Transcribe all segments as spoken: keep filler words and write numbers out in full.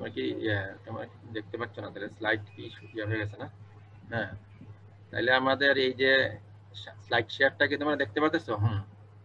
তোমার কি তোমার দেখতে পাচ্ছ না? তাহলে স্লাইড কি ইয়ে হয়ে গেছে না? হ্যাঁ, তাহলে আমাদের এই যে স্লাইড শেয়ারটা কি তোমরা দেখতে পাচ্ছ? হুম,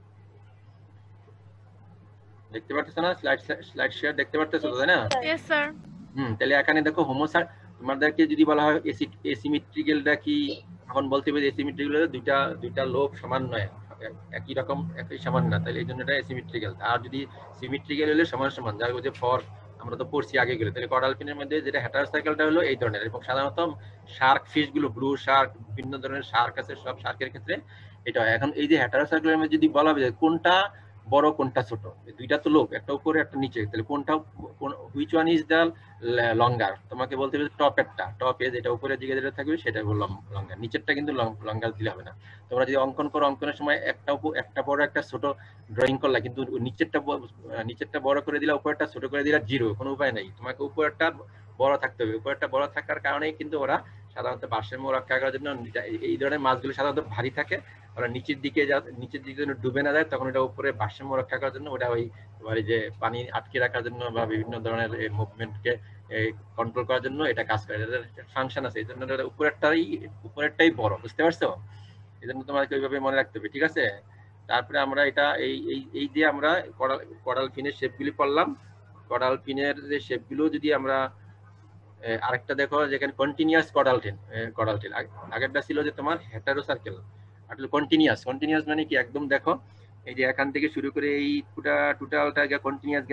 দেখতে পাচ্ছ না? স্লাইড স্লাইড শেয়ার দেখতে পাচ্ছ তো, তাই না? Yes sir. হুম, তাহলে এখানে দেখো হোমোসার তোমাদেরকে যদি বলা হয় এসিমেট্রিক্যালটা কি, এখন বলতে হবে এসিমেট্রিক্যাল দুইটা দুইটা লোক সমান নয়, একই রকম একই সমান না, তাহলে এই জন্য এটা এসিমেট্রিক্যাল। আর যদি সিমেট্রিক্যাল হলে সমান সমান, যার যে ফর আমরা তো পড়ছি আগে গেলে, তাহলে কডালফিনের মধ্যে যেটা হ্যাটার সার্কেলটা হলো এই ধরনের, এবং সাধারণত শার্ক ফিশ গুলো, ব্লু শার্ক, বিভিন্ন ধরনের শার্ক আছে, সব শার্কের ক্ষেত্রে এটা হয়। এখন এই যে হ্যাটার সার্কেলের মধ্যে যদি বলা হয় কোনটা বড় কোনটা ছোট, দুইটা তো লোক, একটা উপরে একটা নিচে, তাহলে কোনটা which one is the longer, তোমাকে বলতে হবে টপেরটা, টপে যেটা উপরে দিকে যেটা থাকবে সেটা হলো লঙ্গার, নিচেরটা কিন্তু লঙ্গার দিলে হবে না। তোমরা যদি অঙ্কন করো, অঙ্কনের সময় একটা একটা বড় একটা ছোট ড্রয়িং করলা, কিন্তু নিচেরটা নিচেরটা বড় করে দিলা, উপরেরটা ছোট করে দিলা, জিরো, কোনো উপায় নাই, তোমাকে উপরেরটা বড় থাকতে হবে। উপরেরটা বড় থাকার কারণেই কিন্তু ওরা সাধারণত ভারসাম্য রক্ষা করার জন্য, এই ধরনের মাছগুলো সাধারণত ভারী থাকে, ওরা নিচের দিকে যা নিচের দিকে ডুবে না যায়, তখন এটা উপরে ভারসাম্য রক্ষা করার জন্য ওটা ওই তোমার যে পানি আটকে রাখার জন্য বা বিভিন্ন ধরনের মুভমেন্টকে কন্ট্রোল করার জন্য এটা কাজ করে, ফাংশন আছে, এই জন্য উপরেরটাই উপরেরটাই বড়, বুঝতে পারছো? এই জন্য তোমাকে ওইভাবে মনে রাখতে হবে, ঠিক আছে? তারপরে আমরা এটা এই এই যে আমরা কডাল ফিনের শেপগুলি পড়লাম, কডাল ফিনের যে শেপগুলো যদি আমরা আরেকটা দেখো, যেখানে continuous caudal fin, caudal fin আগেরটা ছিল যে তোমার হেটারো সার্কেল, আসলে কন্টিনিউয়াস, কন্টিনিউয়াস মানে কি একদম দেখো এই যে এখান থেকে শুরু করে এই পুটা টোটালটা কন্টিনিউয়াস,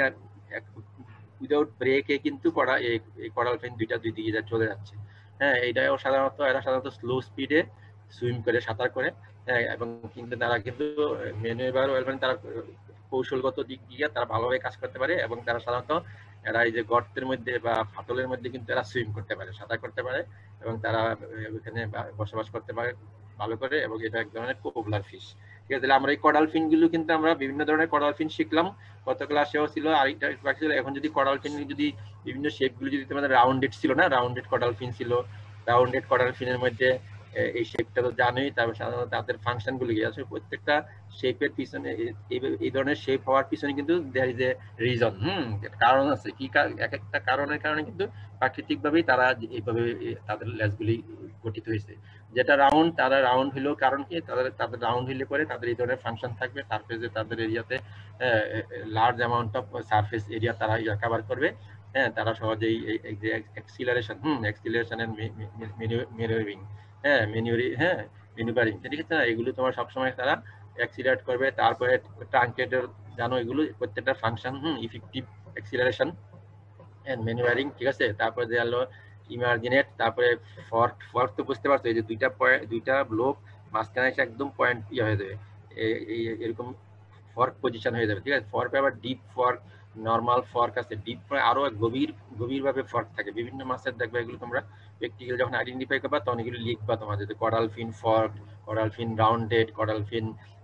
উইদাউট ব্রেকে কিন্তু কড়া এই কডাল ফিন দুইটা দুই দিকে চলে যাচ্ছে। হ্যাঁ, এইটাও সাধারণত এরা সাধারণত স্লো স্পিডে সুইম করে, সাঁতার করে, হ্যাঁ, এবং কিন্তু তারা কিন্তু ম্যানুভার মানে তারা কৌশলগত দিক দিয়ে তারা ভালোভাবে কাজ করতে পারে, এবং তারা সাধারণত এরা এই যে গর্তের মধ্যে বা ফাটলের মধ্যে কিন্তু এরা সুইম করতে পারে, সাঁতার করতে পারে, এবং তারা ওখানে বসবাস করতে পারে ভালো করে, এবং এটা এক ধরনের পপুলার ফিশ। ঠিক আছে, তাহলে আমরা এই কডাল ফিন গুলো কিন্তু আমরা বিভিন্ন ধরনের কডাল ফিন শিখলাম, গত ক্লাসেও ছিল, আরেকটা বাকি ছিল। এখন যদি কডাল ফিন যদি বিভিন্ন শেপ গুলো যদি তোমাদের রাউন্ডেড ছিল না, রাউন্ডেড কডাল ফিন ছিল, রাউন্ডেড কডাল ফিনের মধ্যে এই শেপটা তো জানোই, তারপর সাধারণত তাদের ফাংশন গুলো কি আছে, প্রত্যেকটা শেপের পিছনে এই ধরনের শেপ হওয়ার পিছনে কিন্তু দেয়ার ইজ এ রিজন, হুম, কারণ আছে, কি এক একটা কারণের কারণে কিন্তু প্রাকৃতিক ভাবেই তারা এইভাবে তাদের লেজগুলি গঠিত হয়েছে। যেটা রাউন্ড, তারা রাউন্ড হলেও কারণ কি, তাদের তাদের রাউন্ড হলে পরে তাদের এই ধরনের ফাংশন থাকবে, সারফেসে তাদের এরিয়াতে large amount of surface area তারা কভার করবে, হ্যাঁ, তারা সহজেই এই যে acceleration, hmm, acceleration and manoeuvring, হ্যাঁ, ম্যানুভারি, হ্যাঁ, ম্যানুভারিং, ঠিক আছে না, এগুলো তোমার সবসময় তারা অ্যাক্সিলারেট করবে। তারপরে ট্রাঙ্কেটের জানো এগুলো প্রত্যেকটা function, hmm, effective acceleration and manoeuvring, ঠিক আছে। তারপরে যে হলো ইমার্জিনেট, তারপরে ফর্ক, ফর্ক তো বুঝতে পারছো, এই যে দুইটা পয়েন্ট, দুইটা ব্লক মাঝখানে এসে একদম পয়েন্ট ইয়ে হয়ে যাবে, এই এরকম ফর্ক পজিশন হয়ে যাবে, ঠিক আছে। ফর্ক আবার ডিপ ফর্ক, নর্মাল ফর্ক আছে, ডিপ আরো গভীর গভীর ভাবে ফর্ক থাকে বিভিন্ন মাছের, দেখবে এগুলো তোমরা প্র্যাকটিক্যাল যখন আইডেন্টিফাই করবা তখন এগুলো লিখবা তোমাদের, caudal fin fork, caudal fin rounded, caudal fin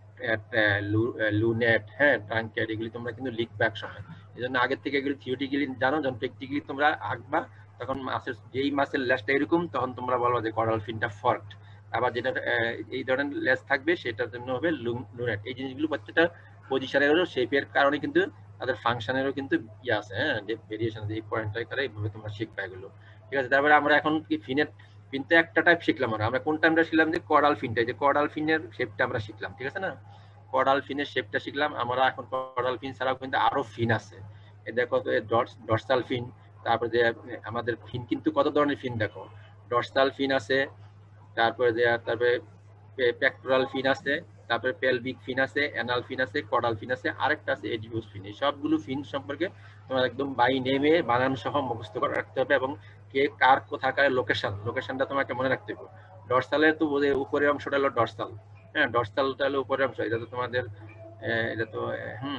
lunate, হ্যাঁ, ট্রাঙ্কেট, এগুলি তোমরা কিন্তু লিখবে এক সময়। এই জন্য আগের থেকে এগুলো থিওরিটিক্যালি জানো, যখন প্র্যাকটিক্যালি তোমরা আঁকবা তখন মাছের যেই মাছের লেজটা এরকম, তখন তোমরা বলবা যে কডাল ফিনটা ফর্কড। আবার যেটা এই ধরনের লেজ থাকবে সেটার জন্য হবে লুনেট। এই জিনিসগুলো প্রত্যেকটা পজিশনেরও শেপের কারণে কিন্তু তাদের ফাংশনেরও কিন্তু ইয়ে আছে, হ্যাঁ, ভেরিয়েশন, এই পয়েন্টটাই করে এইভাবে তোমরা শিখবে এগুলো, ঠিক আছে। তারপরে আমরা এখন কি ফিনের ফিনতে একটা টাইপ শিখলাম, আমরা আমরা কোন টাইমটা শিখলাম যে কডাল ফিনটা, যে কডাল ফিনের শেপটা আমরা শিখলাম, ঠিক আছে না, কডাল ফিনের শেপটা শিখলাম আমরা। এখন কডাল ফিন ছাড়াও কিন্তু আরো ফিন আছে, এই দেখো ডর্সাল ফিন, তারপরে যে আমাদের ফিন কিন্তু কত ধরনের ফিন দেখো, ডর্সাল ফিন আছে, তারপরে যে তারপরে পেক্টোরাল ফিন আছে, তারপরে পেলভিক ফিন আছে, অ্যানাল ফিন আছে, কডাল ফিন আছে, আরেকটা আছে এডিউস ফিন। এই সবগুলো ফিন সম্পর্কে তোমার একদম বাই নেমে বানান সহ মুখস্থ করে রাখতে হবে, এবং কে কার কোথাকার লোকেশন, লোকেশনটা তোমাকে মনে রাখতে হবে। ডর্সালে তো বোঝে উপরের অংশটা হলো ডর্সাল, হ্যাঁ, ডর্সালটা হলো উপরের অংশ, এটা তো তোমাদের এটা তো হুম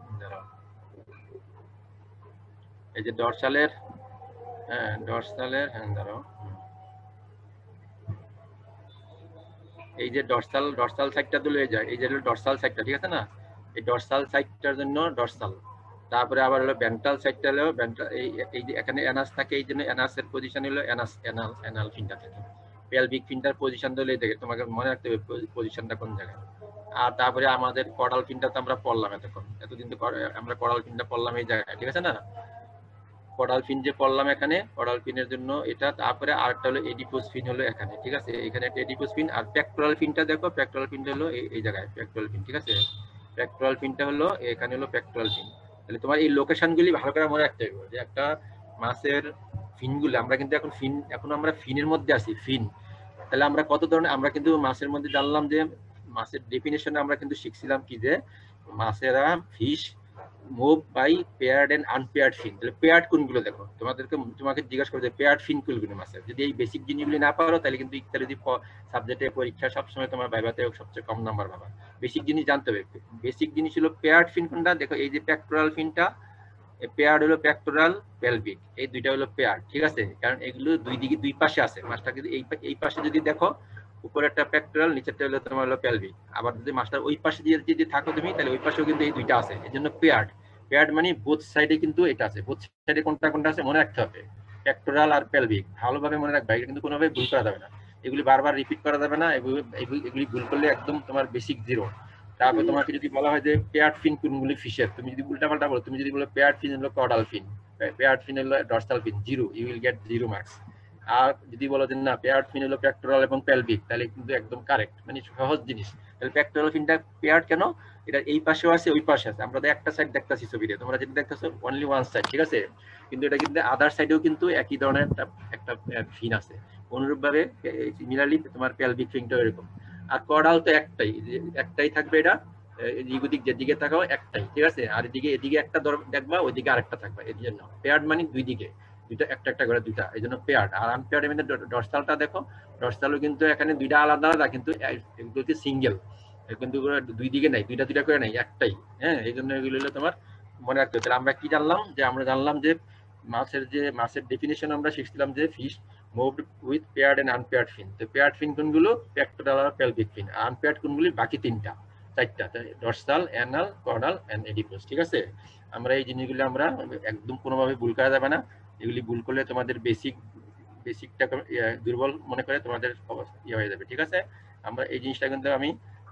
এই যে ডর্সালের, হ্যাঁ, ডর্সালের, হ্যাঁ ধরো এই যে ডর্সাল ডর্সাল সাইডটা তুলে যায়, এই যে হলো ডর্সাল সাইডটা, ঠিক আছে না, এই ডর্সাল সাইডটার জন্য ডর্সাল। তারপরে আবার হলো ভেন্ট্রাল সাইডটা হলো ভেন্ট্রাল, এই এই যে এখানে অ্যানাস থাকে, এই জন্য অ্যানাসের পজিশন হলো অ্যানাস, অ্যানাল অ্যানাল ফিনটা থাকে। পেলভিক ফিনটার পজিশন হলো এই দেখে, তোমাকে মনে রাখতে হবে পজিশনটা কোন জায়গায়। আর তারপরে আমাদের কডাল ফিনটা তো আমরা পড়লাম এতক্ষণ, এতদিন তো আমরা কডাল ফিনটা পড়লাম এই জায়গায়, ঠিক আছে না। কডাল ফিন যে পড়লাম এখানে, কডাল ফিনের জন্য এটা, তারপরে আরেকটা হলো এডিপোস ফিন হলো এখানে, ঠিক আছে, এখানে একটা এডিপোস ফিন। আর পেক্টোরাল ফিনটা দেখো, পেক্টোরাল ফিনটা হলো এই এই জায়গায় পেক্টোরাল ফিন, ঠিক আছে, পেক্টোরাল ফিনটা হলো এখানে হলো পেক্টোরাল ফিন। তাহলে তোমার এই লোকেশনগুলি ভালো করে মনে রাখতে হবে যে একটা মাছের ফিনগুলো, আমরা কিন্তু এখন ফিন, এখন আমরা ফিনের মধ্যে আছি, ফিন। তাহলে আমরা কত ধরনের, আমরা কিন্তু মাছের মধ্যে জানলাম যে মাছের ডেফিনেশনে আমরা কিন্তু শিখছিলাম কি যে মাছেরা fish move by paired and unpaired fin. তাহলে পেয়ার্ড কোনগুলো দেখো, তোমাদেরকে তোমাকে জিজ্ঞাসা করবে পেয়ার্ড ফিন কোনগুলো মাছের। যদি এই বেসিক জিনিসগুলি না পারো তাহলে কিন্তু ইত্যাদি সাবজেক্টে পরীক্ষা সবসময় তোমার ভাইভাতে সবচেয়ে কম নাম্বার পাবা। বেসিক জিনিস জানতে হবে। বেসিক জিনিস হলো পেয়ার্ড ফিন কোনটা, দেখো এই যে পেক্টোরাল ফিনটা, পেয়ার্ড হলো পেক্টোরাল, পেলভিক, এই দুইটা হলো পেয়ার্ড, ঠিক আছে, কারণ এগুলো দুই দিকে দুই পাশে আছে মাছটা, কিন্তু এই এই পাশে যদি দেখো উপরে একটা পেক্টোরাল, নিচেরটা হলো তোমার হলো পেলভিক। আবার যদি মাছটা ওই পাশে দিয়ে যদি থাকো তুমি, তাহলে ওই পাশেও কিন্তু এই দুইটা আছে, এই জন্য পেয়ার্ড। পেয়ার্ড মানে বোথ সাইডে কিন্তু এটা আছে, বোথ সাইডে কোনটা কোনটা আছে মনে রাখতে হবে, পেক্টোরাল আর পেলভিক ভালোভাবে মনে রাখবে, এটা কিন্তু কোনোভাবে ভুল করা যাবে না, এগুলি বারবার রিপিট করা যাবে না, এগুলি ভুল করলে একদম তোমার বেসিক জিরো। তারপর তোমাকে যদি বলা হয় যে পেয়ার্ড ফিন কোনগুলি ফিশের, তুমি যদি উল্টাপাল্টা বলো, তুমি যদি বলো পেয়ার্ড ফিন হলো কডাল ফিন, পেয়ার্ড ফিন হলো dorsal fin, zero, you will get zero marks. আর যদি বলো যে না পেয়ার্ড ফিন হলো পেক্টোরাল এবং পেলভিক, তাহলে কিন্তু একদম কারেক্ট, মানে সহজ জিনিস। তাহলে পেক্টোরাল ফিনটা পেয়ার্ড কেন, এটা এই পাশেও আছে ওই পাশে আছে, আমরা একটা সাইড দেখতেছি ছবিতে, তোমরা যেটা দেখতেছো অনলি ওয়ান সাইড, ঠিক আছে, কিন্তু এটা কিন্তু আদার সাইডেও কিন্তু একই ধরনের একটা একটা ফিন আছে। অনুরূপভাবে সিমিলারলি তোমার পেলভিক ফিনটাও এরকম। আর কডাল তো একটাই, একটাই থাকবে, এটা এদিক যেদিকে তাকাও একটাই, ঠিক আছে, আর এদিকে এদিকে একটা দেখবা, ওইদিকে আরেকটা থাকবে, এর জন্য পেয়ার্ড মানে দুই দিকে দুইটা, একটা একটা করে দুইটা, এই জন্য পেয়ার্ড। আর আনপেয়ার্ডের মধ্যে ডরসালটা দেখো, ডরসালও কিন্তু এখানে দুইটা আলাদা আলাদা, কিন্তু এগুলো সিঙ্গেল, কিন্তু দুই দিকে নাই, দুইটা দুইটা করে নাই, একটাই, হ্যাঁ, এই জন্য এগুলো হলো তোমার মনে রাখতে হবে। তাহলে আমরা কি জানলাম, যে আমরা জানলাম যে মাছের যে মাছের ডেফিনেশন আমরা শিখছিলাম যে fish moved with paired and unpaired fin. তো পেয়ার্ড ফিন কোনগুলো, পেক্টোরাল আর পেলভিক ফিন। আনপেয়ার্ড কোনগুলি, বাকি তিনটা চারটা, dorsal, anal, caudal and adipose, ঠিক আছে। আমরা এই জিনিসগুলো আমরা একদম কোনোভাবে ভুল করা যাবে না, এগুলি ভুল করলে তোমাদের বেসিক বেসিকটা দুর্বল মনে করে তোমাদের অবস্থা ইয়ে হয়ে যাবে, ঠিক আছে। আমরা এই জিনিসটা কিন্তু আমি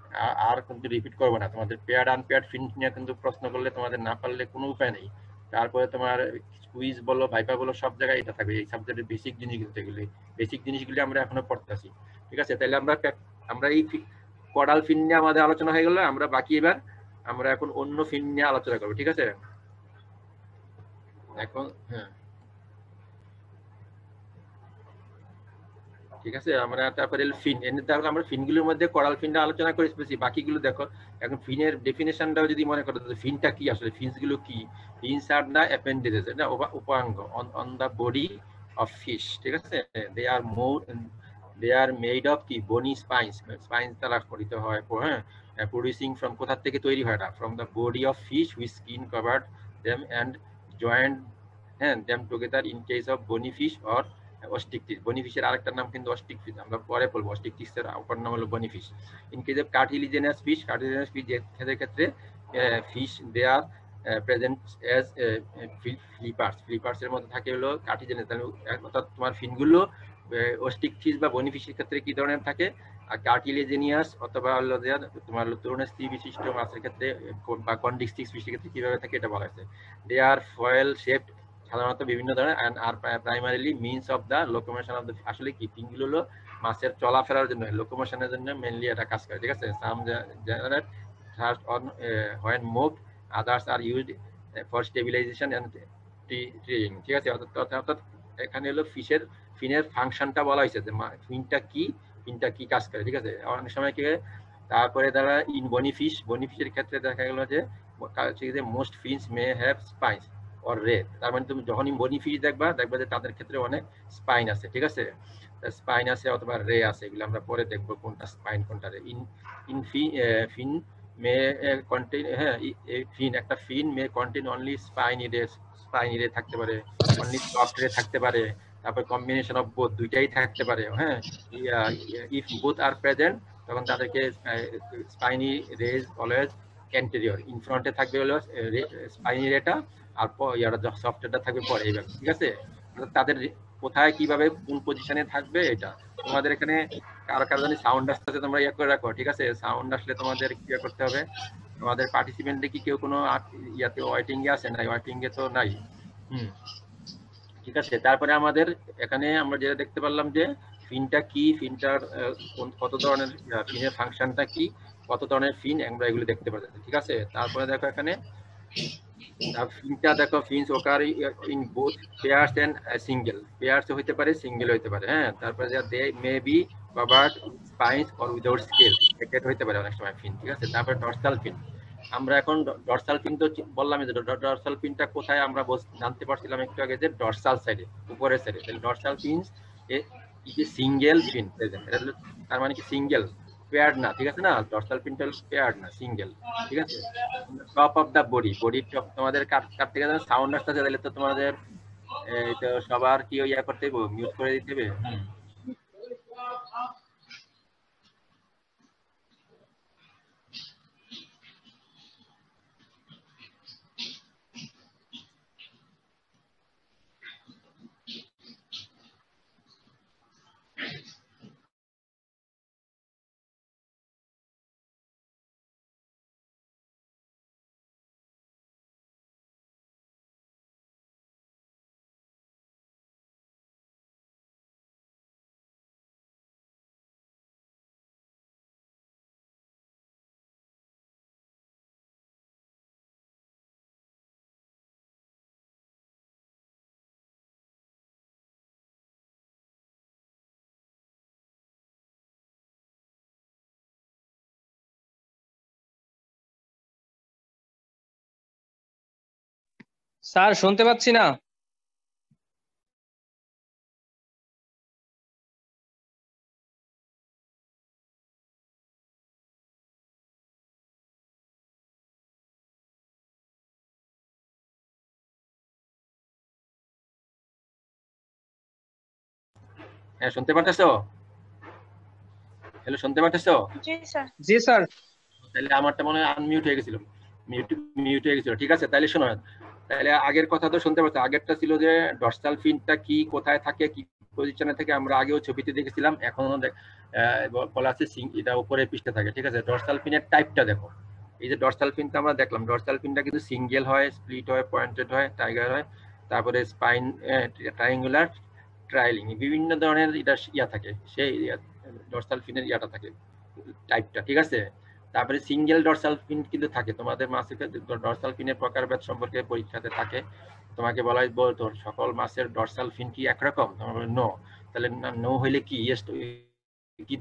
আর কিন্তু রিপিট করবো না, তোমাদের পেয়ার্ড আনপেয়ার্ড ফিন নিয়ে কিন্তু প্রশ্ন করলে তোমাদের না পারলে কোনো উপায় নেই। তারপরে তোমার কুইজ বলো, ভাইপা বলো, সব জায়গায় এটা থাকবে, এই সাবজেক্টের বেসিক জিনিস কিন্তু এগুলি বেসিক জিনিসগুলি আমরা এখনো পড়তেছি, ঠিক আছে। তাহলে আমরা আমরা এই কডাল ফিন নিয়ে আমাদের আলোচনা হয়ে গেল, আমরা বাকি এবার আমরা এখন অন্য ফিন নিয়ে আলোচনা করবো, ঠিক আছে। এখন হ্যাঁ ঠিক আছে, আমরা তারপরে ফিন এনে, তাহলে আমরা ফিনগুলোর মধ্যে করাল ফিনটা আলোচনা করে স্পেসি, বাকিগুলো দেখো। এখন ফিনের ডেফিনেশনটাও যদি মনে করো, ফিনটা কি আসলে, ফিনস গুলো কি, ফিনস আর দা অ্যাপেন্ডেজেস, এটা উপাঙ্গ on the body of fish, ঠিক আছে। দে আর মোর দে আর মেড অফ কি, বনি স্পাইন্স, স্পাইন্স দ্বারা গঠিত হয়, হ্যাঁ, প্রডিউসিং ফ্রম, কোথা থেকে তৈরি হয় না, from the body of fish which skin covered them and joint, হ্যাঁ, them together in case of bony fish or অস্টিক ফিশ। বনি ফিশের আরেকটা নাম কিন্তু অস্টিক ফিশ, আমরা পরে বলবো, অস্টিক ফিশের অপর নাম হলো bony fish. In case of cartilaginous fish, cartilaginous fish এর ক্ষেত্রে fish they are present as flippers, flippers এর মধ্যে থাকে হলো কার্টিলিজেনাস, অর্থাৎ তোমার ফিনগুলো অস্টিক ফিশ বা বনি ফিশের ক্ষেত্রে কি ধরনের থাকে, আর কার্টিলিজেনিয়াস অথবা হলো যে তোমার তরুণস্থি বিশিষ্ট মাছের ক্ষেত্রে বা কন্ডিক্সটিক ফিশের ক্ষেত্রে কিভাবে থাকে এটা বলা হয়েছে। দে আর ফয়েল শেপড, সাধারণত বিভিন্ন ধরনের, আর primarily means of the locomotion of the, আসলে কি ফিনগুলো হলো মাছের চলাফেরার জন্য, লোকোমোশনের জন্য মেইনলি এটা কাজ করে, ঠিক আছে। Some generate thrust on when moved, others are used for stabilization and training, ঠিক আছে। অর্থাৎ এখানে হলো ফিশের ফিনের ফাংশনটা বলা হয়েছে যে ফিনটা কি, ফিনটা কি কাজ করে, ঠিক আছে। অনেক সময় কি, তারপরে তারা ইন বনি ফিশ, বনি ফিশের ক্ষেত্রে দেখা গেল যে most fins may have spines or ray, তার মানে তুমি যখনই বনি ফিশ দেখবা দেখবা যে তাদের ক্ষেত্রে অনেক স্পাইন আছে, ঠিক আছে, স্পাইন আছে অথবা রে আছে, এগুলো আমরা পরে দেখবো কোনটা স্পাইন কোনটা ray. In in fin may contain, হ্যাঁ, ফিন একটা fin may contain only spiny ray, spiny ray থাকতে পারে, অনলি সফট রে থাকতে পারে, তারপর কম্বিনেশন অফ বোথ, দুইটাই থাকতে পারে, হ্যাঁ। ইফ বোথ আর প্রেজেন্ট, তখন তাদেরকে spiny rays always anterior, in ফ্রন্টে থাকবে হলো স্পাইনি রেটা, আর ইয়াটা সফটওয়্যারটা থাকবে পরে, এইভাবে, ঠিক আছে। তাদের কোথায় কিভাবে কোন পজিশনে থাকবে এটা তোমাদের এখানে কারো কারো জানি সাউন্ড আসতেছে, তোমরা ইয়া করে রাখো, ঠিক আছে। সাউন্ড আসলে তোমাদের কি করতে হবে, তোমাদের পার্টিসিপেন্টে কি কেউ কোনো ইয়াতে ওয়েটিং এ আছে না, ওয়েটিং এ তো নাই, হুম ঠিক আছে। তারপরে আমাদের এখানে আমরা যেটা দেখতে পারলাম যে ফিনটা কি, ফিনটার কত ধরনের ফিনের ফাংশনটা কি, কত ধরনের ফিন আমরা এগুলো দেখতে পাচ্ছি। ঠিক আছে। তারপরে দেখো এখানে ফিনটা দেখো fins occur in both pairs and single, pairs হইতে পারে সিঙ্গেল হইতে পারে। হ্যাঁ, তারপরে they may be covered spines or without scale, এটা হইতে পারে অনেক সময় ফিন। ঠিক আছে। তারপরে ডরসাল ফিন, আমরা এখন ডরসাল পিন তো বললাম যে ডরসাল পিনটা কোথায় আমরা জানতে পারছিলাম একটু আগে যে ডরসাল সাইডে, উপরের সাইডে। তাহলে dorsal fins is a single fin present, এটা তার মানে কি সিঙ্গেল, পেয়ার্ড না। ঠিক আছে না, ডরসাল পিনটা পেয়ার্ড না, সিঙ্গেল। ঠিক আছে। Top of the body, body top তোমাদের কাট থেকে যাবে সাউন্ড আসতেছে, তাহলে তো তোমাদের এই তো সবার কি ইয়া করতে হবে, মিউট করে দিতে হবে। হুম স্যার শুনতে পাচ্ছি না। হ্যাঁ, শুনতে পারতেছো? হ্যালো, শুনতে পারতেছো? জি স্যার। জি স্যার। তাহলে আমারটা মনে হয় আনমিউট হয়ে গেছিল, মিউট মিউট হয়ে গেছিল। ঠিক আছে, তাহলে শোনো, তাহলে আগের কথা তো শুনতে পাচ্ছ। আগেরটা ছিল যে ডরসাল ফিনটা কি, কোথায় থাকে, কি পজিশনে থাকে, আমরা আগেও ছবিতে দেখেছিলাম। এখন বলা আছে এটা উপরে পৃষ্ঠে থাকে। ঠিক আছে। ডরসাল ফিনের টাইপটা দেখো। এই যে ডরসাল ফিনটা আমরা দেখলাম, ডরসাল ফিনটা কিন্তু সিঙ্গেল হয়, স্প্লিট হয়, পয়েন্টেড হয়, টাইগার হয়, তারপরে স্পাইন ট্রায়াঙ্গুলার, ট্রায়ালিং, বিভিন্ন ধরনের এটা ইয়া থাকে, সেই ডরসাল ফিনের ইয়াটা থাকে, টাইপটা। ঠিক আছে। তারপরে সিঙ্গেল ডরসাল ফিন কিন্তু থাকে তোমাদের মাছের ডরসাল ফিনের প্রকারভেদ সম্পর্কে পরীক্ষাতে থাকে। তোমাকে বলা হয় বলতো সকল মাছের ডরসাল ফিন কি একরকম, তোমার নো। তাহলে নো হইলে কি ইয়েস কি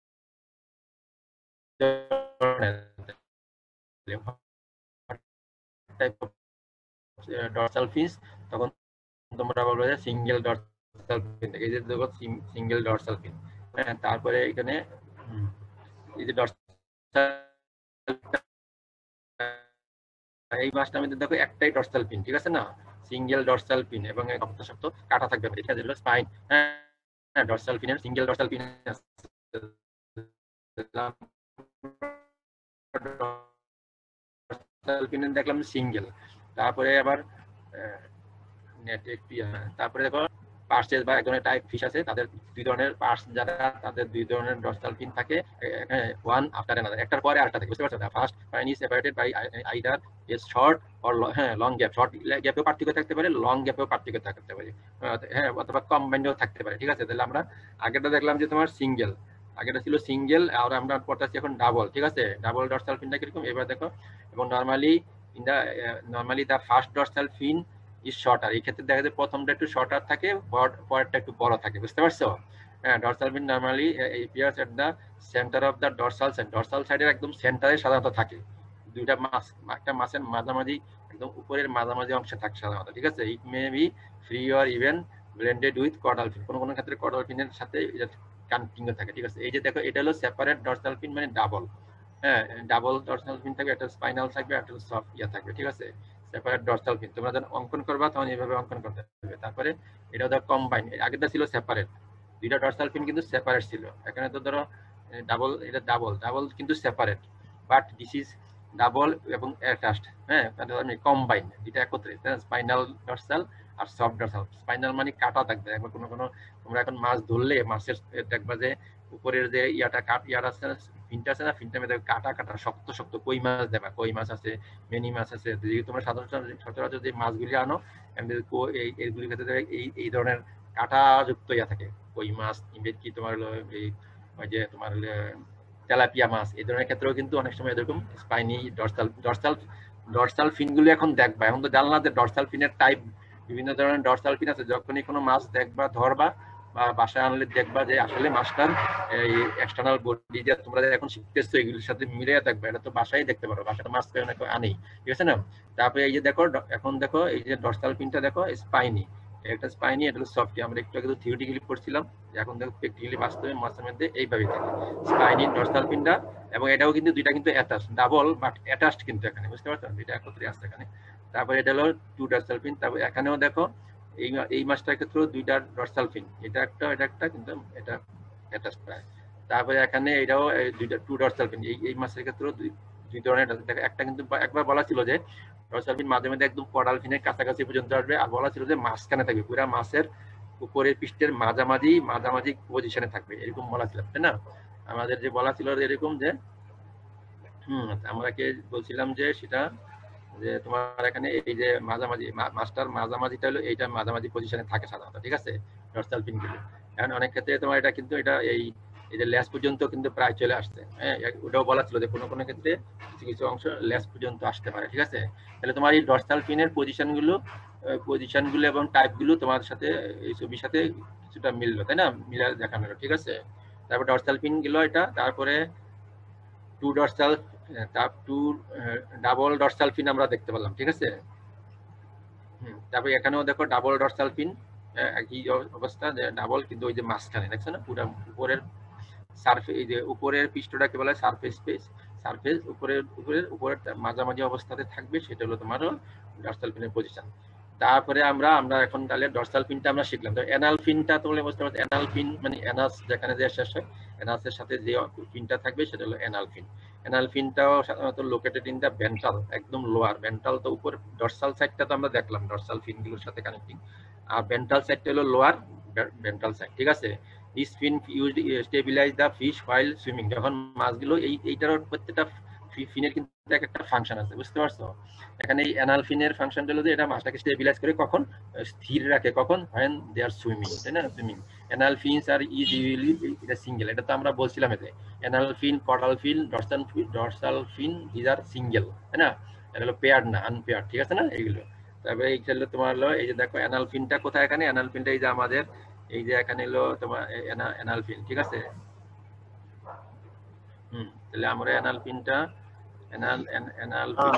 ডরসাল ফিস, তখন তোমরা বলবে যে সিঙ্গেল ডরসাল ফিন। এই যে দেখো সিঙ্গেল ডরসাল ফিন। হ্যাঁ, তারপরে এখানে এই যে ডরসাল, এই মাছটার মধ্যে দেখো একটাই ডরসাল পিন। ঠিক আছে না, সিঙ্গেল ডরসাল পিন, এবং শক্ত শক্ত কাটা থাকবে। এটা যেগুলো স্পাইন, হ্যাঁ, ডরসাল পিনের সিঙ্গেল ডরসাল পিন দেখলাম সিঙ্গেল। তারপরে আবার নেট একটু, তারপরে দেখো পার্সেস বা এক ধরনের টাইপ ফিশ আছে, তাদের দুই ধরনের পার্স যারা, তাদের দুই ধরনের ডরসাল ফিন থাকে, ওয়ান আফটার অ্যানাদার, একটার পরে আরেকটা থাকে। বুঝতে পারছো? First fin is separated by either a short or হ্যাঁ লং গ্যাপ, শর্ট গ্যাপেও পার্থক্য থাকতে পারে, লং গ্যাপেও পার্থক্য থাকতে পারে, হ্যাঁ, অথবা কম্বাইন্ডও থাকতে পারে। ঠিক আছে। তাহলে আমরা আগেরটা দেখলাম যে তোমার সিঙ্গেল, আগেটা ছিল সিঙ্গেল, আর আমরা পড়তেছি এখন ডাবল। ঠিক আছে। ডাবল ডরসাল ফিনটা কিরকম এবার দেখো। এবং normally in the normally the first dorsal fin is shorter, এই ক্ষেত্রে দেখা যায় প্রথমটা একটু শর্টার থাকে, পরেরটা একটু বড় থাকে। বুঝতে পারছো? হ্যাঁ, dorsal fin normally appears at the center of the dorsal side, dorsal সাইডের একদম সেন্টারে সাধারণত থাকে। দুইটা মাছ, একটা মাছের মাঝামাঝি, একদম উপরের মাঝামাঝি অংশে থাকে সাধারণত। ঠিক আছে। It may be free or even blended with caudal fin, কোনো কোনো ক্ষেত্রে কডাল ফিনের সাথে এটা কানেক্টিং থাকে। ঠিক আছে। এই যে দেখো, এটা হলো সেপারেট ডরসাল ফিন, মানে ডাবল। হ্যাঁ, ডাবল ডরসাল ফিন থাকবে, একটা স্পাইনাল থাকবে, একটা সফট ইয়া থাকবে। ঠিক আছে। সেপারেট ডরসাল ফিন তোমরা যখন অঙ্কন করবা তখন এইভাবে অঙ্কন করতে হবে। তারপরে এটা ধরো কম্বাইন, আগেরটা ছিল সেপারেট, দুইটা ডরসাল ফিন কিন্তু সেপারেট ছিল। এখানে তো ধরো ডাবল, এটা ডাবল, ডাবল কিন্তু separate, but this is double এবং অ্যাটাচড। হ্যাঁ, মানে কম্বাইন, এটা একত্রে, স্পাইনাল ডরসাল আর সফট ডরসাল। স্পাইনাল মানে কাটা থাকবে। একবার কোনো কোনো তোমরা এখন মাছ ধরলে মাছের দেখবা যে উপরের যে ইয়াটা কাট ইয়ার আছে, ফিনটা আছে না, ফিনটার মধ্যে কাটা কাটা শক্ত শক্ত কই মাছ দেবা, কই মাছ আছে, মেনি মাছ আছে। যদি তোমরা সাধারণত সচরাচর যে মাছগুলি আনো এইগুলির ক্ষেত্রে এই এই ধরনের কাঁটাযুক্ত ইয়া থাকে, কই মাছ, কি তোমার এই ওই যে তোমার তেলাপিয়া মাছ, এই ধরনের ক্ষেত্রেও কিন্তু অনেক সময় এরকম স্পাইনি ডরসাল ডরসাল ডরসাল ফিনগুলো এখন দেখবা, এখন তো জানলা যে ডরসাল ফিনের টাইপ বিভিন্ন ধরনের ডরসাল ফিন আছে। যখনই কোনো মাছ দেখবা, ধরবা বা বাসায় আনলে দেখবা যে আসলে মাছটার এই এক্সটার্নাল বডি যে তোমরা এখন শিখতেছো এগুলোর সাথে মিলিয়ে দেখবা, এটা তো বাসায় দেখতে পারো, বাসায় মাছ তো অনেক আনেই, ঠিক আছে না। তারপরে এই যে দেখো, এখন দেখো এই যে ডরসাল ফিনটা দেখো স্পাইনি, একটা স্পাইনি, এটা হলো সফট। আমরা একটু আগে তো থিওরিটিক্যালি পড়ছিলাম, এখন দেখো প্র্যাকটিক্যালি বাস্তবে মাছের মধ্যে এইভাবে থাকে স্পাইনি ডরসাল ফিনটা। এবং এটাও কিন্তু দুইটা কিন্তু অ্যাটাচ, ডাবল বাট অ্যাটাচড কিন্তু এখানে, বুঝতে পারছো, দুইটা একত্রে আছে এখানে। তারপরে এটা হলো টু ডরসাল ফিন। তারপরে এখানেও দেখো এই এই মাছটার ক্ষেত্রেও দুইটা ডরসাল ফিন, এটা একটা এটা একটা, কিন্তু এটা অ্যাটাচ প্রায়। তারপরে এখানে এটাও দুইটা টু ডরসাল ফিন, এই এই মাছের ক্ষেত্রেও দুই দুই ধরনের একটা, কিন্তু একবার বলা ছিল যে ডরসাল ফিন মাঝে মাঝে একদম কডাল ফিনের কাছাকাছি পর্যন্ত আসবে, আর বলা ছিল যে মাঝখানে থাকবে, পুরা মাছের উপরের পৃষ্ঠের মাঝামাঝি মাঝামাঝি পজিশনে থাকবে, এরকম বলা ছিল, তাই না। আমাদের যে বলা ছিল এরকম যে হম আমরা কে বলছিলাম যে সেটা যে তোমার এখানে এই যে মাঝামাঝি মাছটার মাঝামাঝিটা হলো এইটা মাঝামাঝি পজিশনে থাকে সাধারণত, ঠিক আছে, ডরসাল ফিন গুলো। এখন অনেক ক্ষেত্রে তোমার এটা কিন্তু এটা এই এই যে লেস পর্যন্ত কিন্তু প্রায় চলে আসছে, হ্যাঁ, ওটাও বলা ছিল যে কোনো কোনো ক্ষেত্রে কিছু কিছু অংশ লেস পর্যন্ত আসতে পারে, ঠিক আছে। তাহলে তোমার এই ডরসাল ফিনের পজিশন গুলো পজিশন গুলো এবং টাইপ গুলো তোমার সাথে এই ছবির সাথে কিছুটা মিললো, তাই না, মিলা দেখানো, ঠিক আছে। তারপর ডরসাল ফিন গেল এটা, তারপরে two dorsal two double dorsal fin আমরা দেখতে পেলাম, ঠিক আছে। হুম, তারপরে এখানেও দেখো ডাবল ডরসাল ফিন, একই অবস্থা যে ডাবল, কিন্তু ওই যে মাঝখানে দেখছো না, পুরো উপরের সারফেস, এই যে উপরের পৃষ্ঠটাকে বলা হয় সারফেস স্পেস, সারফেস উপরের উপরের উপরের মাঝামাঝি অবস্থাতে থাকবে, সেটা হলো তোমার ডরসাল ফিনের পজিশন। তারপরে আমরা আমরা এখন তাহলে ডরসাল ফিনটা আমরা শিখলাম। তো অ্যানাল ফিনটা তোমরা বুঝতে পারছো, অ্যানাল ফিন মানে অ্যানাস যেখানে যে শেষ হয়, অ্যানাসের সাথে যে ফিনটা থাকবে সেটা হলো অ্যানাল ফিন। অ্যানাল ফিনটাও সাধারণত লোকেটেড ইন দা ভেন্ট্রাল, একদম লোয়ার ভেন্ট্রাল। তো উপর ডরসাল সাইডটা তো আমরা দেখলাম ডরসাল ফিনগুলোর সাথে কানেক্টিং, আর ভেন্ট্রাল সাইডটা হলো লোয়ার ভেন্ট্রাল সাইড, ঠিক আছে। This fin used stabilize the fish while swimming, যখন মাছগুলো এই এইটার প্রত্যেকটা ফিনের কিন্তু একটা ফাংশন আছে, বুঝতে পারছো। এখানে এই অ্যানাল ফিনের ফাংশনটা হলো যে এটা মাছটাকে স্টেবিলাইজ করে, কখন স্থির রাখে, কখন when they are swimming, তাই না, swimming. Anal fins are is usually এটা সিঙ্গেল, এটা তো আমরা বলছিলাম এতে anal fin, caudal fin, dorsal fin, dorsal fin this are single, তাই না, এটা হলো পেয়ার্ড না আনপেয়ার্ড, ঠিক আছে না এইগুলো। তারপরে এই হলো তোমার হলো এই যে দেখো অ্যানাল ফিনটা কোথায়, এখানে অ্যানাল ফিনটা এই যে আমাদের এই যে এখানে হলো তোমার অ্যানাল ফিন, ঠিক আছে। হুম, তাহলে আমরা অ্যানাল ফিনটা অ্যানাল অ্যানাল ফিন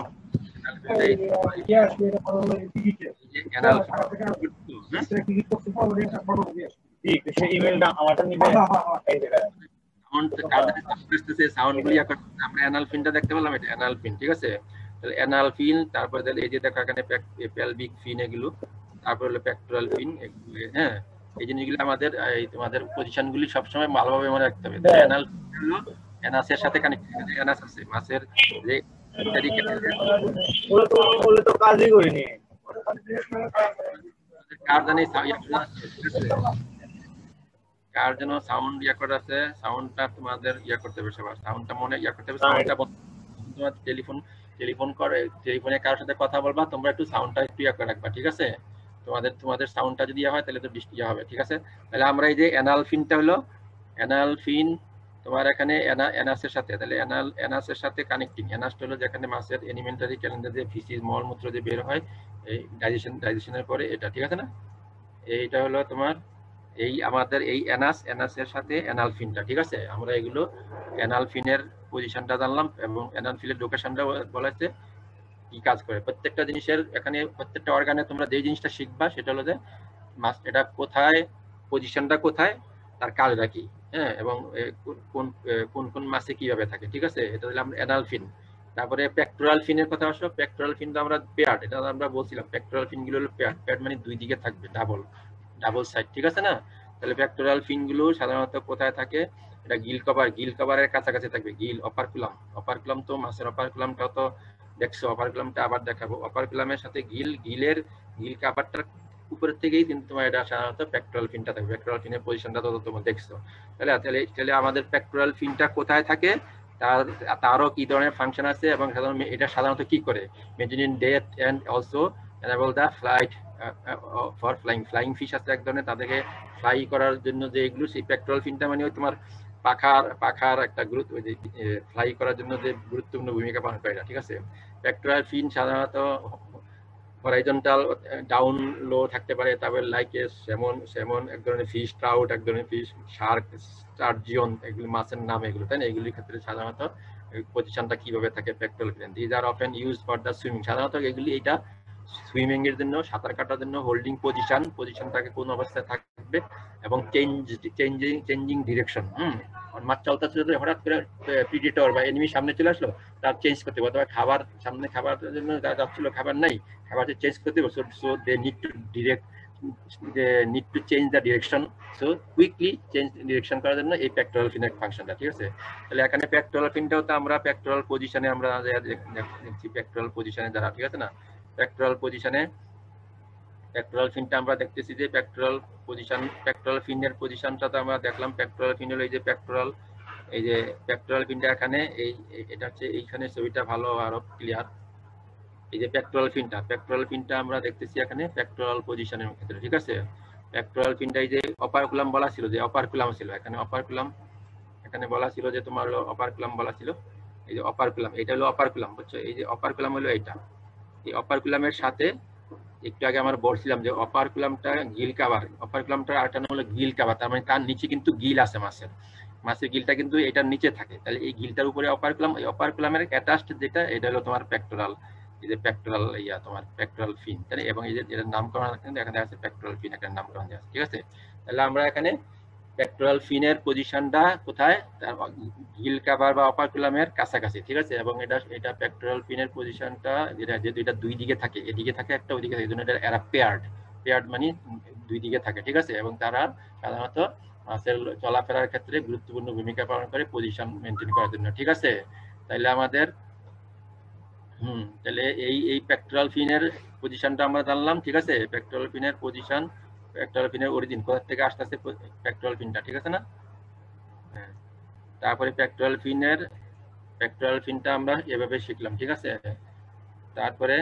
দেখতে পেলাম, এটা অ্যানাল ফিন, ঠিক আছে। তাহলে অ্যানাল ফিন, তারপরে এই যে দেখো এখানে পেলভিক ফিন এগুলো, তারপর হলো পেক্টোরাল ফিন এগুলো, হ্যাঁ, এই জিনিসগুলো আমাদের এই তোমাদের পজিশন গুলি সবসময় ভালোভাবে মনে রাখতে হবে। অ্যানাল হলো অ্যানাসের সাথে কানেক্টেড, অ্যানাস আছে মাছের যে কার জানি কার যেন সাউন্ড ইয়া করে আছে, সাউন্ডটা তোমাদের ইয়া করতে হবে, সবার সাউন্ডটা মনে ইয়া করতে হবে, সাউন্ডটা তোমার টেলিফোন টেলিফোন করে টেলিফোনে কারোর সাথে কথা বলবা, তোমরা একটু সাউন্ডটা একটু ইয়া করে রাখবা, ঠিক আছে। তোমাদের তোমাদের সাউন্ডটা যদি ইয়া হয় তাহলে তো বৃষ্টি হবে, ঠিক আছে। তাহলে আমরা এই যে অ্যানাল ফিনটা হলো অ্যানাল ফিন তোমার এখানে অ্যানাসের সাথে, তাহলে অ্যানাল অ্যানাসের সাথে কানেক্টিং, অ্যানাসটা হলো যেখানে মাছের এলিমেন্টারি ক্যালেন্ডার যে ফিসিস মলমূত্র যে বের হয় এই ডাইজেশন ডাইজেশনের পরে, এটা ঠিক আছে না। এইটা হলো তোমার এই আমাদের এই অ্যানাস অ্যানাসের সাথে অ্যানাল ফিনটা, ঠিক আছে। আমরা এগুলো অ্যানাল ফিনের পজিশনটা জানলাম এবং অ্যানাল ফিনের লোকেশনটা বলা হচ্ছে কি কাজ করে। প্রত্যেকটা জিনিসের এখানে প্রত্যেকটা অর্গানে তোমরা যে জিনিসটা শিখবা সেটা হলো যে মাছ এটা কোথায়, পজিশনটা কোথায়, তার কাজটা কি, হ্যাঁ, এবং কোন কোন কোন মাছে কিভাবে থাকে, ঠিক আছে। এটা হলো আমরা অ্যানাল ফিন। তারপরে পেক্টোরাল ফিনের কথা আসো, পেক্টোরাল ফিন তো আমরা পেয়ার্ড, এটা আমরা বলছিলাম পেক্টোরাল ফিন গুলো হলো পেয়ার্ড, পেয়ার্ড মানে দুই দিকে থাকবে, ডাবল ডাবল সাইড, ঠিক আছে না। তাহলে পেক্টোরাল ফিন গুলো সাধারণত কোথায় থাকে, এটা গিল কভার গিল কভারের কাছাকাছি থাকবে, গিল অপারকুলাম, অপারকুলাম তো মাছের অপারকুলামটাও তো দেখছো, অপারকুলামটা আবার দেখাবো, অপারকুলামের সাথে গিল, গিলের গিল কাভারটার উপরের থেকেই কিন্তু তোমার এটা সাধারণত পেক্টোরাল ফিনটা থাকবে, পেক্টোরাল ফিনের পজিশনটা তো তোমরা দেখছো। তাহলে তাহলে তাহলে আমাদের পেক্টোরাল ফিনটা কোথায় থাকে, তার তারও কি ধরনের ফাংশন আছে এবং সাধারণত এটা সাধারণত কি করে মেনটেনিং ডেথ and also enable the flight for flying flying fish আছে এক ধরনের, তাদেরকে ফ্লাই করার জন্য যে এগুলো সেই পেক্টোরাল ফিনটা মানে তোমার পাখার পাখার একটা গুরুত্ব ফ্লাই করার জন্য যে গুরুত্বপূর্ণ ভূমিকা পালন করে এটা, ঠিক আছে। পেক্টোরাল ফিন সাধারণত হরাইজন্টাল ডাউন লো থাকতে পারে, তারপরে লাইক সেমন সেমন এক ধরনের ফিশ, ট্রাউট এক ধরনের ফিশ, শার্ক, স্টারজিয়ন এগুলি মাছের নাম এগুলো, তাই না? এগুলির ক্ষেত্রে সাধারণত পজিশনটা কিভাবে থাকে pectoral fin, these are often used for the swimming. সাধারণত এগুলি এটা সুইমিং এর জন্য, সাঁতার কাটার জন্য হোল্ডিং পজিশন, পজিশনটাকে কোন অবস্থায় থাকবে এবং change changing changing direction. Hmm মাছ চলতে চলতে হঠাৎ করে প্রিডেটর বা এনিমি সামনে চলে আসলো, তার চেঞ্জ করতে হবে, অথবা খাবার সামনে খাবার জন্য যাচ্ছিল খাবার নাই, খাবার চেঞ্জ করতে হবে, so they need to direct they need to change the direction, so quickly change direction করার জন্য এই পেক্টোরাল ফিনের ফাংশনটা, ঠিক আছে। তাহলে এখানে পেক্টোরাল ফিনটাও তো আমরা পেক্টোরাল পজিশনে আমরা দেখছি, পেক্টোরাল পজিশনে দ্বারা, ঠিক আছে না। পেক্টোরাল পজিশনে পেক্টোরাল ফিনটা আমরা দেখতেছি যে পেক্টোরাল পজিশন, পেক্টোরাল ফিনের পজিশনটা তো আমরা দেখলাম। পেক্টোরাল ফিন হলো এই যে পেক্টোরাল, এই যে পেক্টোরাল ফিনটা এখানে, এই এটা হচ্ছে এইখানে ছবিটা ভালো আরো ক্লিয়ার। এই যে পেক্টোরাল ফিনটা, পেক্টোরাল ফিনটা আমরা দেখতেছি এখানে পেক্টোরাল পজিশনের ক্ষেত্রে, ঠিক আছে। পেক্টোরাল ফিনটা এই যে অপারকুলাম বলা ছিল, যে অপারকুলাম ছিল এখানে, অপারকুলাম এখানে বলা ছিল যে তোমার হলো অপারকুলাম বলা ছিল, এই যে অপারকুলাম, এটা হলো অপারকুলাম, বুঝছো? এই যে অপারকুলাম হলো এইটা, এই অপারকুলামের সাথে একটু আগে আমরা বলছিলাম যে অপারকুলামটা গিল কাভার, অপারকুলামটার আরেকটা নাম হলো গিল কাভার, তার মানে তার নিচে কিন্তু গিল আছে মাছের, মাছের গিলটা কিন্তু এটার নিচে থাকে, তাহলে এই গিলটার উপরে অপারকুলাম, এই অপারকুলামের অ্যাটাচড যেটা এটা হলো তোমার পেক্টোরাল, এই যে পেক্টোরাল ইয়া তোমার পেক্টোরাল ফিন, তাই এবং এই যে এটার নামকরণ কিন্তু এখানে আছে পেক্টোরাল ফিন, একটা নামকরণ আছে, ঠিক আছে। তাহলে আমরা এখানে পেক্টোরাল ফিনের পজিশনটা কোথায়, গিল কাভার বা অপারকুলামের কাছাকাছি, ঠিক আছে। এবং এটা এটা পেক্টোরাল ফিনের পজিশনটা যেটা যেহেতু এটা দুই দিকে থাকে, এদিকে থাকে একটা ওইদিকে থাকে, এই জন্য এটা এরা পেয়ার্ড, পেয়ার্ড মানে দুই দিকে থাকে, ঠিক আছে। এবং তারা সাধারণত মাছের চলাফেরার ক্ষেত্রে গুরুত্বপূর্ণ ভূমিকা পালন করে পজিশন মেনটেন করার জন্য, ঠিক আছে। তাইলে আমাদের হুম তাহলে এই এই পেক্টোরাল ফিনের পজিশনটা আমরা জানলাম, ঠিক আছে। পেক্টোরাল ফিনের পজিশন, পেক্টোরাল ফিনের অরিজিন কোথা থেকে আসতেছে পেক্টোরাল ফিনটা, ঠিক আছে না। হ্যাঁ তারপরে পেক্টোরাল ফিনের পেক্টোরাল ফিনটা আমরা এভাবে শিখলাম, ঠিক আছে। তারপরে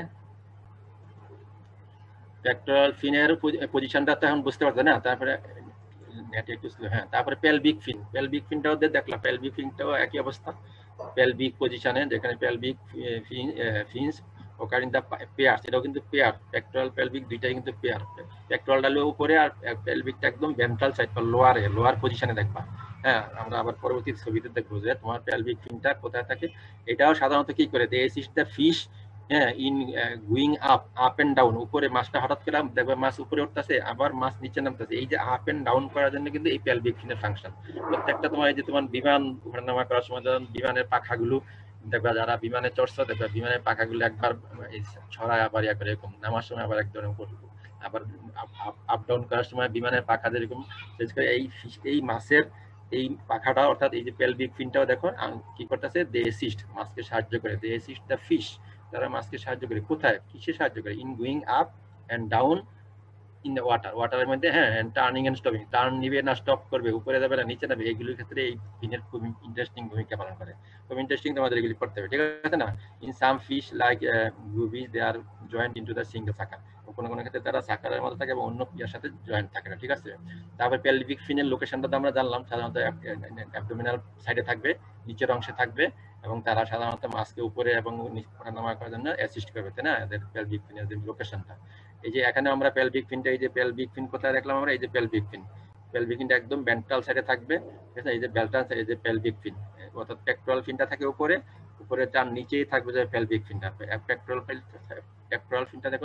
পেক্টোরাল ফিনের পজিশনটা তো এখন বুঝতে পারছো না। তারপরে নেট একটু স্লো, হ্যাঁ তারপরে পেলভিক ফিন, পেলভিক ফিনটাও দেখলাম, পেলভিক ফিনটাও একই অবস্থা, পেলভিক পজিশনে, যেখানে pelvic fins occur in the pair, সেটাও কিন্তু পেয়ার, পেক্টোরাল পেলভিক দুইটাই কিন্তু পেয়ার, পেক্টোরালটা হলো উপরে আর পেলভিকটা একদম ভেন্ট্রাল সাইড বা লোয়ারে, লোয়ার পজিশনে দেখবা। হ্যাঁ আমরা আবার পরবর্তী ছবিতে দেখবো যে তোমার পেলভিক ফিনটা কোথায় থাকে। এটাও সাধারণত কি করে, দে অ্যাসিস্ট দ্য ফিশ হ্যাঁ in going up up and down, উপরে মাছটা হঠাৎ করে দেখবে মাছ উপরে উঠতেছে, আবার মাছ নিচে নামতেছে, এই যে আপ এন্ড ডাউন করার জন্য কিন্তু এই পেলভিক ফিনের ফাংশন। প্রত্যেকটা তোমার এই যে তোমার বিমান ওঠানামা করার সময় যখন বিমানের পাখাগুলো দেখবা, যারা বিমানে চড়ছে দেখবা বিমানের পাখাগুলো একবার ছড়ায় আবার ইয়া করে, এরকম নামার সময় আবার একদম আবার আপ ডাউন করার সময় বিমানের পাখা যেরকম, এই এই মাছের এই পাখাটা অর্থাৎ এই যে পেলভিক ফিনটাও দেখো কি করতেছে, দে অ্যাসিস্ট মাছকে সাহায্য করে, দে অ্যাসিস্ট দ্য ফিশ, তারা মাছকে সাহায্য করে কোথায়, কিসে সাহায্য করে, in going up and down in the water, ওয়াটারের মধ্যে, হ্যাঁ টার্নিং এন্ড স্টপিং, টার্ন নিবে না স্টপ করবে, উপরে যাবে না নিচে যাবে, এইগুলোর ক্ষেত্রে এই ফিনের খুব ইন্টারেস্টিং ভূমিকা পালন করে, খুব ইন্টারেস্টিং, তোমাদের এগুলি করতে হবে, ঠিক আছে না। In some fish like gobies they are joint into the single sucker, কোনো কোনো ক্ষেত্রে তারা সাকারের মধ্যে থাকে এবং অন্য ইয়ার সাথে জয়েন্ট থাকে না, ঠিক আছে। তারপর পেলভিক ফিনের লোকেশনটা তো আমরা জানলাম, সাধারণত অ্যাবডোমিনাল সাইডে থাকবে, নিচের অংশে থাকবে, এবং তারা সাধারণত মাছকে উপরে এবং নামা করার জন্য অ্যাসিস্ট করবে, তাই না, এদের পেলভিক ফিনের যে লোকেশনটা। এই যে এখানে আমরা পেলভিক ফিনটা, এই যে পেলভিক ফিন কোথায় দেখলাম আমরা, এই যে পেলভিক ফিন, পেলভিক ফিনটা একদম ভেন্ট্রাল সাইডে থাকবে, ঠিক আছে। এই যে ভেন্ট্রাল সাইডে যে পেলভিক ফিন, অর্থাৎ পেক্টোরাল ফিনটা থাকে উপরে, উপরে তার নিচেই থাকবে যে পেলভিক ফিনটা, পেক্টোরাল পেক্টোরাল ফিনটা দেখো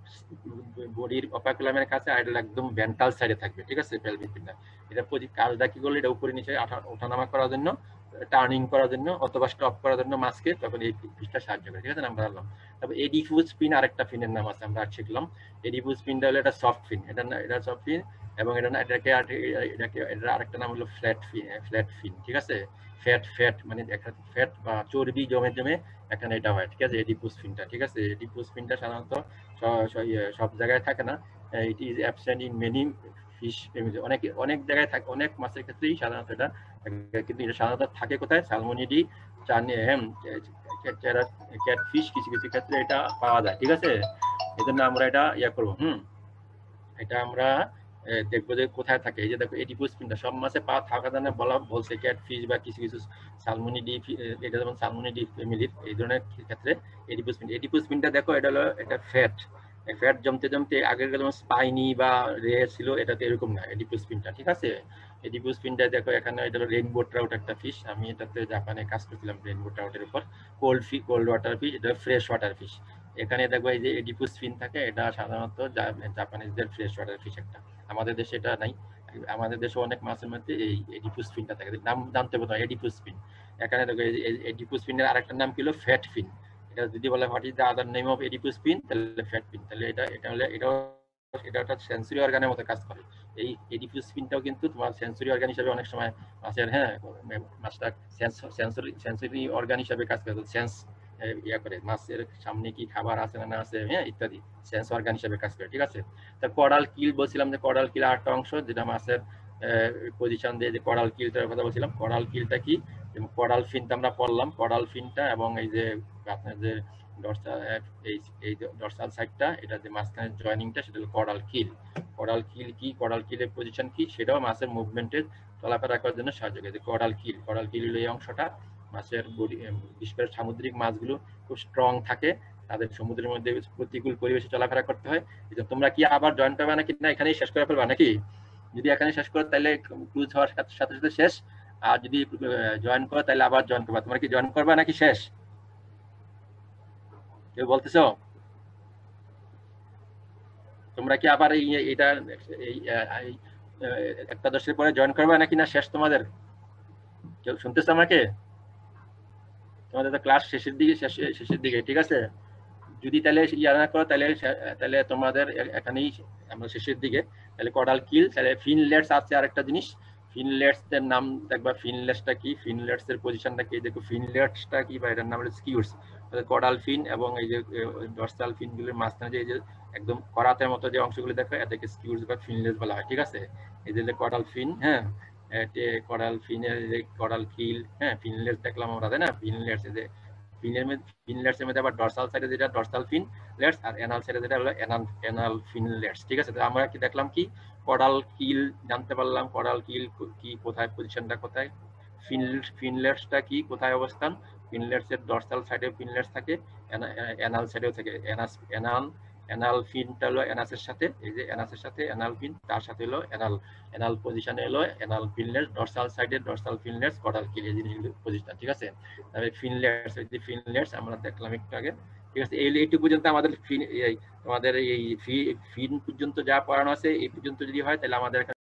বডির অপাকুলামের কাছে, আর এটা একদম ভেন্ট্রাল সাইডে থাকবে, ঠিক আছে পেলভিক ফিনটা। এটা কাজটা কি করলে, এটা উপরে নিচে ওঠানামা করার জন্য, টার্নিং করার জন্য অথবা স্টপ করার জন্য মাছকে তখন এই ফিশটা সাহায্য করে, ঠিক আছে আমরা জানলাম। তারপর এডিফিউজ ফিন আরেকটা ফিনের নাম আছে, আমরা শিখলাম। এডিফিউজ ফিনটা হলো এটা সফট ফিন, এটা না এটা সফট ফিন, এবং এটা না এটাকে এটাকে এটার আরেকটা নাম হলো ফ্ল্যাট ফিন, ফ্ল্যাট ফিন, ঠিক আছে। ফ্যাট ফ্যাট মানে ফ্যাট বা চর্বি জমে জমে এখানে এটা হয়, ঠিক আছে, এডিফিউজ ফিনটা, ঠিক আছে। এডিফিউজ ফিনটা সাধারণত সব জায়গায় থাকে না, it is absent in many fish, অনেক অনেক জায়গায় থাকে, অনেক মাছের ক্ষেত্রেই সাধারণত এটা, কিন্তু এটা সাধারণত থাকে কোথায়, সালমোনিডি ক্যাটফিশ কিছু কিছু ক্ষেত্রে এটা পাওয়া যায়, ঠিক আছে। এই জন্য আমরা এটা ইয়া করবো। হুম এটা আমরা দেখবো যে কোথায় থাকে। এই যে দেখো এডিপুস ফিনটা সব মাছে পা থাকা জানে বলা বলছে ক্যাটফিশ বা কিছু কিছু সালমোনিডি, এটা যেমন সালমোনিডি ফ্যামিলির এই ধরনের ক্ষেত্রে এডিপুস ফিন। এডিপুস ফিনটা দেখো এটা হলো এটা ফ্যাট, ফ্যাট জমতে জমতে আগের যেমন স্পাইনি বা রেয়ার ছিল, এটাতে এরকম না এডিপুস ফিনটা, ঠিক আছে। এডিপুস ফিনটা দেখো এখানে এটা হলো রেইনবো ট্রাউট একটা ফিশ, আমি এটাতে জাপানে কাজ করছিলাম রেইনবো ট্রাউটের উপর। কোল্ড ফি কোল্ড ওয়াটার ফিশ, এটা ফ্রেশ ওয়াটার ফিশ। এখানে দেখবো এই যে এডিপুস ফিন থাকে, এটা সাধারণত জাপানিজদের ফ্রেশ ওয়াটার ফিশ একটা, আমাদের দেশে এটা নাই। আমাদের দেশে অনেক মাছের মধ্যে এই এডিপুস ফিনটা থাকে, নাম জানতে পারতো এডিপুস ফিন। এখানে দেখো এডিপুস ফিনের আরেকটা নাম কি হলো ফ্যাট ফিন। এটা যদি বলে what is the other name of adipose fin, তাহলে ফ্যাট ফিন। তাহলে এটা এটা হলে এটা এটা একটা সেন্সরি অর্গানের মতো কাজ করে। এই এডিপুস ফিনটাও কিন্তু তোমার সেন্সরি অর্গান হিসেবে অনেক সময় মাছের, হ্যাঁ মাছটা সেন্সরি সেন্সরি অর্গান হিসেবে কাজ করে, সেন্স ইয়া করে মাছের সামনে কি খাবার আছে না না আছে, হ্যাঁ ইত্যাদি সেন্স অর্গান হিসেবে কাজ করে, ঠিক আছে। তা করাল কিল বলছিলাম যে করাল কিল আটটা অংশ, যেটা মাছের পজিশন দিয়ে যে করাল কিলটার কথা বলছিলাম। করাল কিলটা কি, করাল ফিনটা আমরা পড়লাম, করাল ফিনটা এবং এই যে আপনার যে ডরসাল এই এই ডরসাল সাইডটা, এটা যে মাঝখানে জয়েনিংটা, সেটা হলো করাল কিল। করাল কিল কি, করাল কিলের পজিশন কি, সেটাও মাছের মুভমেন্টের চলাফেরা করার জন্য সাহায্য করে। করাল কিল, করাল কিল হলো এই অংশটা। মাছের বডি, বিশেষ করে সামুদ্রিক মাছগুলো খুব স্ট্রং থাকে, তাদের সমুদ্রের মধ্যে প্রতিকূল পরিবেশে চলাফেরা করতে হয়। তোমরা কি আবার জয়েন করবে নাকি না এখানেই শেষ করে ফেলবা নাকি? যদি এখানে শেষ করো তাহলে ক্লুজ হওয়ার সাথে সাথে শেষ, আর যদি জয়েন করো তাহলে আবার জয়েন করবা। তোমরা কি জয়েন করবা নাকি শেষ? কেউ বলতেছো? তোমরা কি আবার এই এটা এই একাদশের পরে জয়েন করবা নাকি না শেষ তোমাদের? কেউ শুনতেছো আমাকে? তোমাদের তো ক্লাস শেষের দিকে শেষের দিকে, ঠিক আছে। যদি তাহলে ইয়া না করো তাহলে তাহলে তোমাদের এখানেই আমরা শেষের দিকে। তাহলে করাল কিল, তাহলে ফিনলেটস আছে আরেকটা জিনিস, ফিনলেটসের নাম দেখবা। ফিনলেটসটা কি, ফিনলেটসের পজিশনটা কি, দেখো ফিনলেটসটা কি, বা এটার নাম হলো স্কিউরস। করাল ফিন এবং এই যে ডরসাল ফিনগুলোর মাঝখানে যে এই যে একদম করাতের মতো যে অংশগুলো দেখো, এটাকে স্কিউরস বা ফিনলেটস বলা হয়, ঠিক আছে। এই যে করাল ফিন, হ্যাঁ করাল ফিনের যে করাল কিল, হ্যাঁ ফিনলেটস দেখলাম আমরা, তাই না। ফিনলেটস যে ফিনলেটসের মধ্যে আবার ডরসাল সাইডে যেটা ডরসাল ফিনলেটস, আর অ্যানাল সাইডে যেটা হলো অ্যানাল অ্যানাল ফিনলেটস, ঠিক আছে। তো আমরা কি দেখলাম কি, করাল কিল জানতে পারলাম, করাল কিল কি, কোথায় পজিশনটা কোথায়, ফিনলেটসটা কি, কোথায় অবস্থান। ফিনলেটসের ডরসাল সাইডে ফিনলেটস থাকে, অ্যানাল সাইডেও থাকে। অ্যানাস অ্যানাল অ্যানাল ফিনটা হলো অ্যানাসের সাথে, এই যে অ্যানাসের সাথে অ্যানাল ফিন, তার সাথে হলো অ্যানাল অ্যানাল পজিশনে হলো অ্যানাল ফিনলেটস, ডরসাল সাইডে ডরসাল ফিনলেটস, করাল কিল এই জিনিসগুলো পজিশন, ঠিক আছে। তবে ফিনলেটস, এই যে ফিনলেটস আমরা দেখলাম একটু আগে, ঠিক আছে। এই এইটুকু পর্যন্ত আমাদের ফিন, তোমাদের এই ফিন পর্যন্ত যা পড়ানো আছে এই পর্যন্ত যদি হয় তাহলে আমাদের